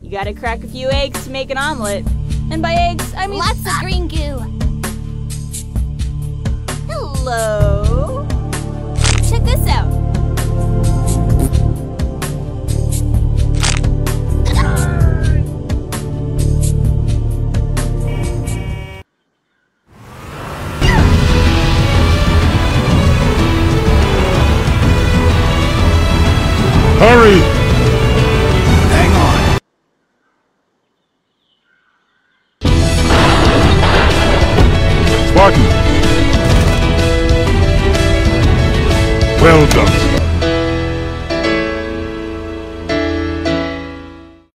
You gotta crack a few eggs to make an omelet. And by eggs, I mean lots of green goo. Hello. Check this out. Hurry! Hang on. Spartan! Well done.